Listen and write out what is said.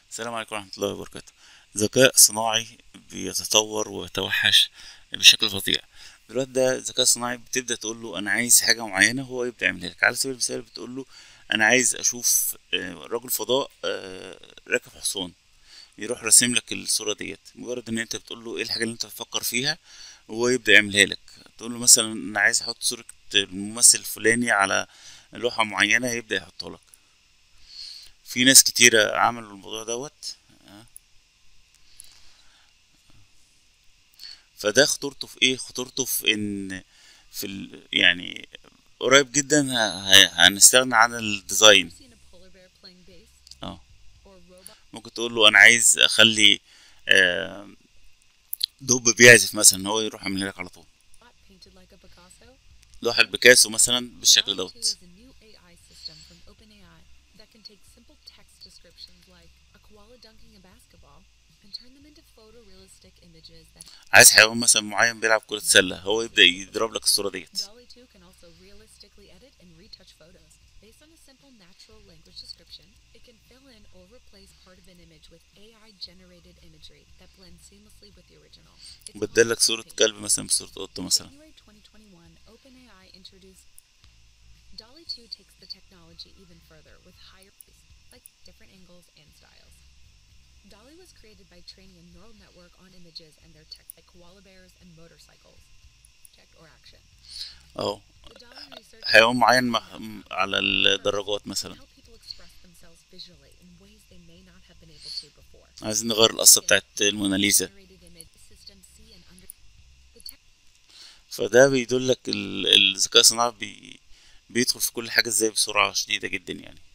السلام عليكم ورحمة الله وبركاته. ذكاء صناعي بيتطور ويتوحش بشكل فظيع. دلوقتي ده ذكاء صناعي، بتبدأ تقول له أنا عايز حاجة معينة هو يبدأ يعملها لك. على سبيل المثال بتقول له أنا عايز أشوف رجل فضاء راكب حصان، يروح راسم لك الصورة ديت. مجرد إن أنت بتقول له إيه الحاجة اللي أنت بتفكر فيها هو يبدأ يعملها لك. تقول له مثلا أنا عايز أحط صورة الممثل الفلاني على لوحة معينة، يبدأ يحطها لك. في ناس كتيرة عملوا الموضوع دوت. فده خطورته في ايه؟ خطورته في ان يعني قريب جدا هنستغنى عن الديزاين. اه، ممكن تقول له انا عايز اخلي آه، دب بيعزف مثلا، هو يروح يعمل لك على طول لوحة بيكاسو مثلا بالشكل دوت. عايز حيوان مثلا معين بيلعب كرة سلة، هو يبدأ يضرب لك الصورة ديت. بدل لك صورة كلب مثلا بصورة قطة مثلا. اه، حيوان معين على الدراجات مثلا. عايزين نغير القصة بتاعت الموناليزا. فده بيدلك الذكاء الصناعي بيدخل في كل حاجة ازاي بسرعة شديدة جدا يعني.